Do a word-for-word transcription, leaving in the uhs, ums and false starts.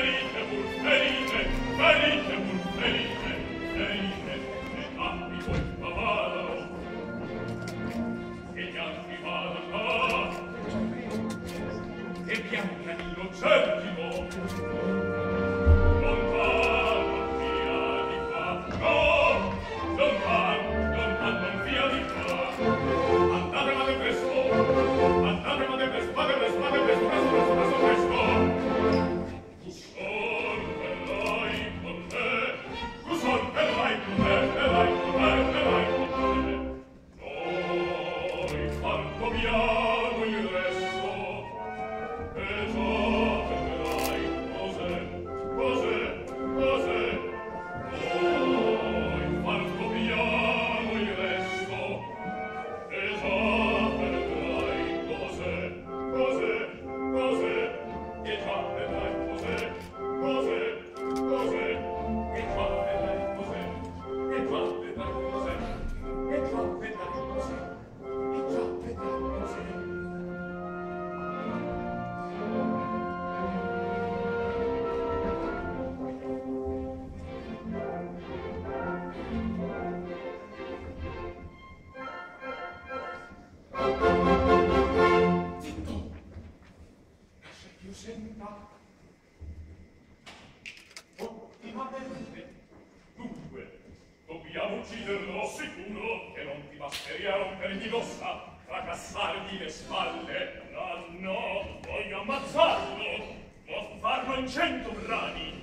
ucciderlo sicuro che non ti basteria rompergli l'ossa, fracassargli le spalle. Ah no, voglio ammazzarlo, può farlo in cento brani.